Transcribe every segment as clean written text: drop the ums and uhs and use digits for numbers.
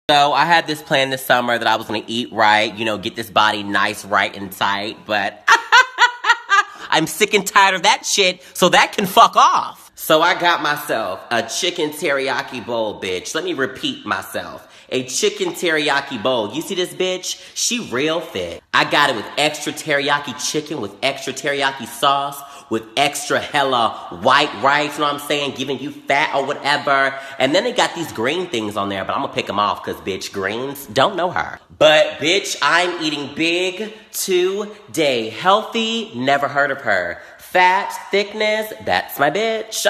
So I had this plan this summer that I was gonna eat right, you know, get this body nice, right, and tight, but I'm sick and tired of that shit, so that can fuck off. So I got myself a chicken teriyaki bowl, bitch. Let me repeat myself. A chicken teriyaki bowl. You see this bitch? She real fit. I got it with extra teriyaki chicken, with extra teriyaki sauce, with extra hella white rice, you know what I'm saying? Giving you fat or whatever. And then they got these green things on there, but I'm gonna pick them off because, bitch, greens, don't know her. But, bitch, I'm eating big today. Healthy, never heard of her. Fat, thickness, that's my bitch.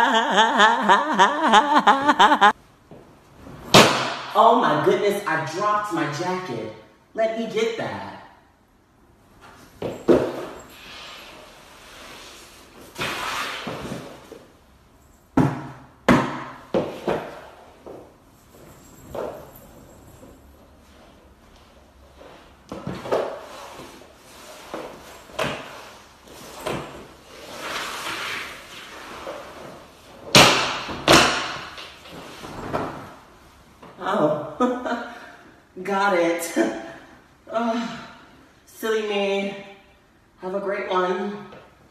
Oh my goodness, I dropped my jacket. Let me get that. Oh, got it. Oh, silly me. Have a great one.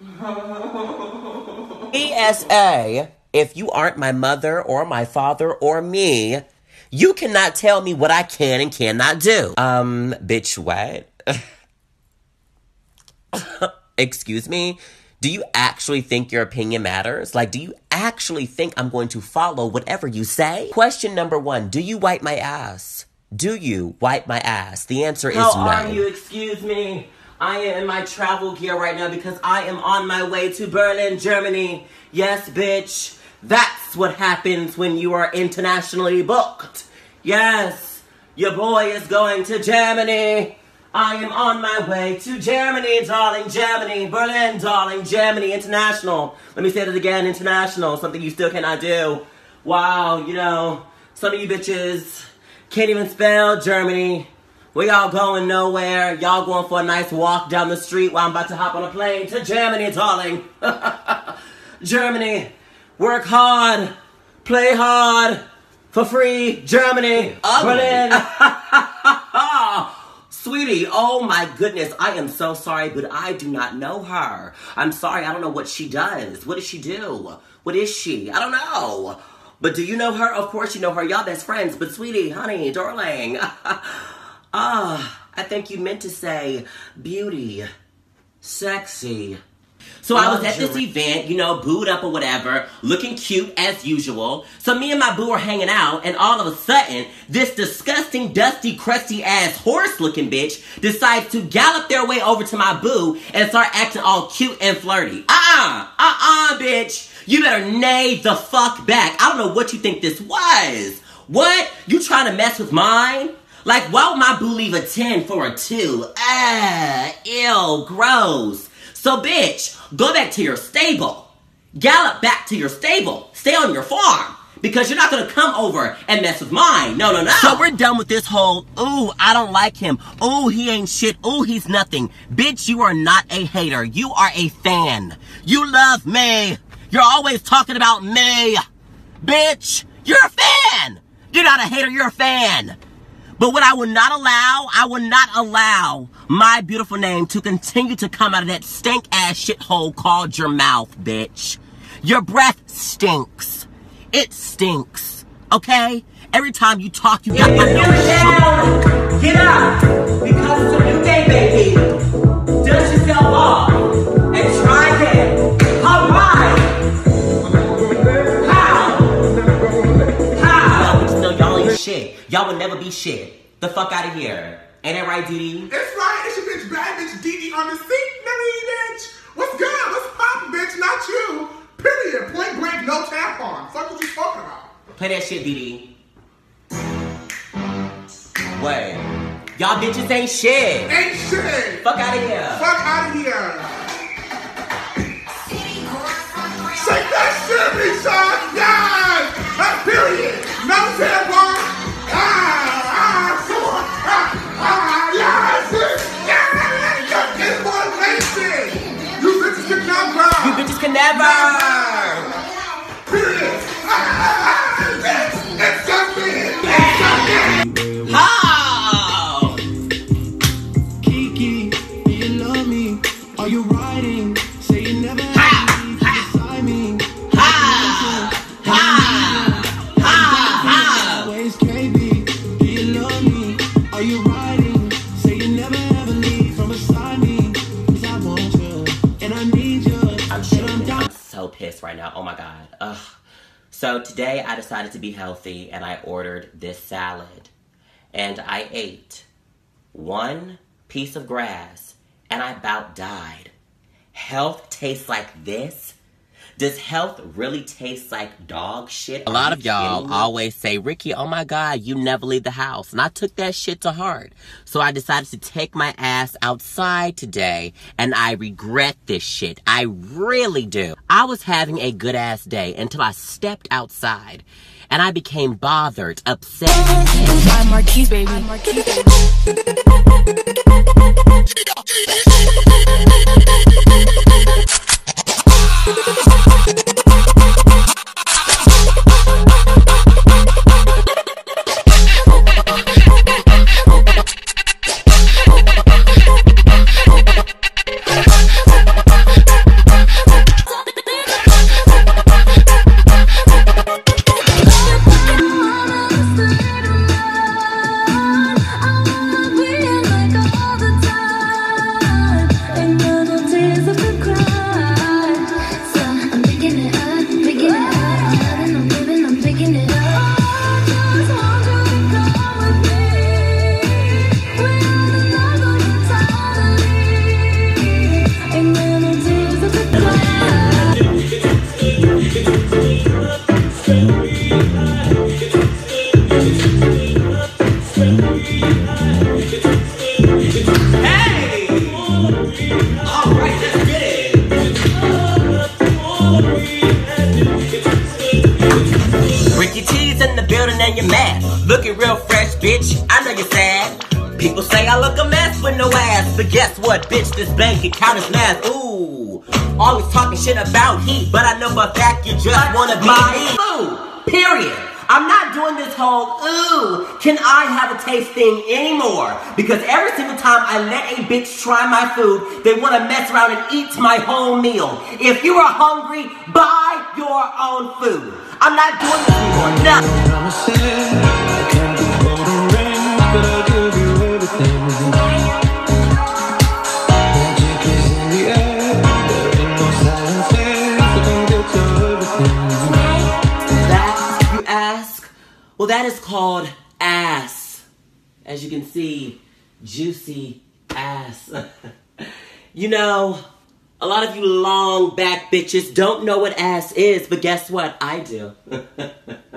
PSA, if you aren't my mother or my father or me, you cannot tell me what I can and cannot do. Bitch, what? Excuse me? Do you actually think your opinion matters? Like, do you actually think I'm going to follow whatever you say? Question number 1, do you wipe my ass? Do you wipe my ass? The answer is no. How are you? Excuse me. I am in my travel gear right now because I am on my way to Berlin, Germany. Yes, bitch. That's what happens when you are internationally booked. Yes, your boy is going to Germany. I am on my way to Germany, darling, Germany. Berlin, darling, Germany, international. Let me say that again, international, something you still cannot do. Wow, you know, some of you bitches can't even spell Germany. Where y'all going? Nowhere. Y'all going for a nice walk down the street while I'm about to hop on a plane to Germany, darling. Germany, work hard, play hard, for free, Germany, Berlin. Sweetie, oh my goodness, I am so sorry, but I do not know her. I'm sorry, I don't know what she does. What does she do? What is she? I don't know. But do you know her? Of course you know her. Y'all best friends. But sweetie, honey, darling. I think you meant to say beauty, sexy. So I was at this event, you know, booed up or whatever, looking cute as usual. So me and my boo are hanging out, and all of a sudden, this disgusting, dusty, crusty-ass horse-looking bitch decides to gallop their way over to my boo and start acting all cute and flirty. Bitch. You better neigh the fuck back. I don't know what you think this was. What? You trying to mess with mine? Like, why would my boo leave a 10 for a 2? Ew, gross. So, bitch, go back to your stable. Gallop back to your stable. Stay on your farm. Because you're not going to come over and mess with mine. No, no, no. So we're done with this whole, ooh, I don't like him. Ooh, he ain't shit. Ooh, he's nothing. Bitch, you are not a hater. You are a fan. You love me. You're always talking about me. Bitch, you're a fan. You're not a hater. You're a fan. But what I will not allow my beautiful name to continue to come out of that stank-ass shithole called your mouth, bitch. Your breath stinks. It stinks. Okay? Every time you talk, you got my nose. Get down! Get up! Because it's a new day, baby. Dust yourself off. And try again. Alright! How? Y'all know y'all ain't shit. Y'all will never be shit. The fuck out of here. Ain't that right, Dee Dee? It's right. It's your bitch, bad bitch, Dee Dee on the seat, bitch. What's good? What's poppin', bitch? Not you. Period. Point blank, no tampon. Fuck what you talking about? Play that shit, Dee Dee. What? Y'all bitches ain't shit. Ain't shit. Fuck out of here. Fuck out of here. Shake that shit, Richard. Yes. That's period. No tampon. You bitches can never. Period. It's something. So today I decided to be healthy and I ordered this salad. And I ate one piece of grass and I about died. Health tastes like this? Does health really taste like dog shit? A lot of y'all always say, Ricky, oh my God, you never leave the house. And I took that shit to heart. So I decided to take my ass outside today, and I regret this shit. I really do. I was having a good ass day until I stepped outside, and I became bothered, upset. I'm Marquise, baby. Looking real fresh, bitch. I know you're sad. People say I look a mess with no ass. But guess what, bitch? This bank account is math. Ooh. Always talking shit about heat. But I know for a fact you just wanna be me. Ooh. Period. I'm not doing this whole, ooh, can I have a taste thing anymore? Because every single time I let a bitch try my food, they want to mess around and eat my whole meal. If you are hungry, buy your own food. I'm not doing this anymore. No. Well, that is called ass. As you can see, juicy ass. You know, a lot of you long back bitches don't know what ass is, but guess what? I do. What?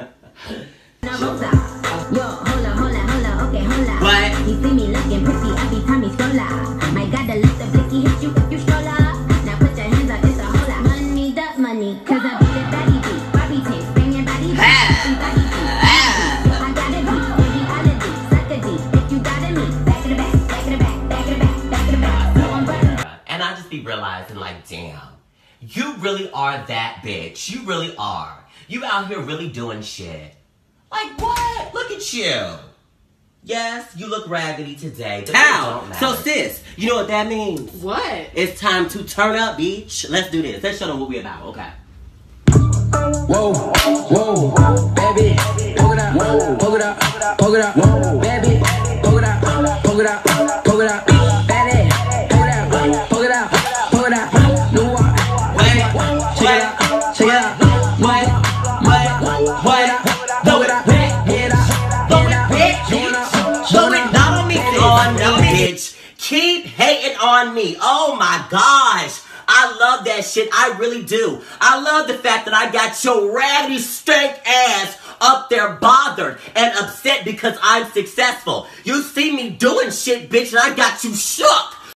You see me looking pretty every time you scroll out. My God, the lift the blicky hit you if you stroll out. Now put your hands up, it's a whole lot. Money, that money, cause I beat it daddy beat. Bobby taste, bring your body back. Realizing like, damn, you really are that bitch. You really are. You out here really doing shit. Like what? Look at you. Yes, you look raggedy today. How? So sis, you know what that means? What? It's time to turn up, bitch. Let's do this. Let's show them what we about. Okay. Whoa, whoa, baby, poke it out, poke it out, poke it out, whoa, baby, poke it out, poke it out, poke it out, baby, poke it out, poke it out. Check it out. Not on me, bitch. Keep hating on me. Oh my gosh. I love that shit. I really do. I love the fact that I got your raggedy stank ass up there bothered and upset because I'm successful. You see me doing shit, bitch, and I got you shook.